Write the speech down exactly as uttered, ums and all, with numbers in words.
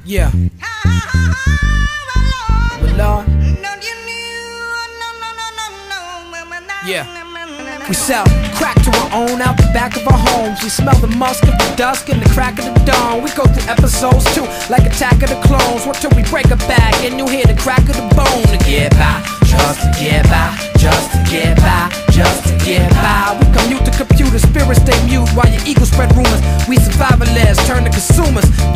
Yeah. But Lord, yeah. We sell crack to our own out the back of our homes. We smell the musk of the dusk and the crack of the dawn. We go through episodes too, like Attack of the Clones. What till we break a bag and you hear the crack of the bone. To get by, just to get by, just to get by, just to get by. We commute the computer, spirits stay mute while your ego spread rumors. We survivalists turn to consumers.